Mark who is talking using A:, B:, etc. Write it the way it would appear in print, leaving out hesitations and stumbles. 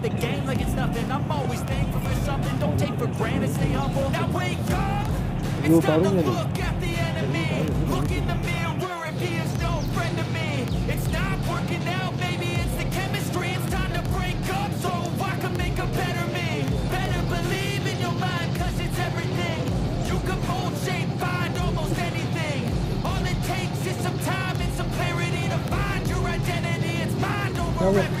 A: the game like it's nothing. I'm always thankful for something. Don't take for granted, stay humble. Now wake up. It's time to look at the enemy. Look in the mirror and he is no friend to me. It's not working out, maybe it's the chemistry. It's time to break up so I can make a better me. Better believe in your mind, cause it's everything. You can mold, shape, find almost anything. All it takes is some time and some clarity to find your identity. It's mind over everything.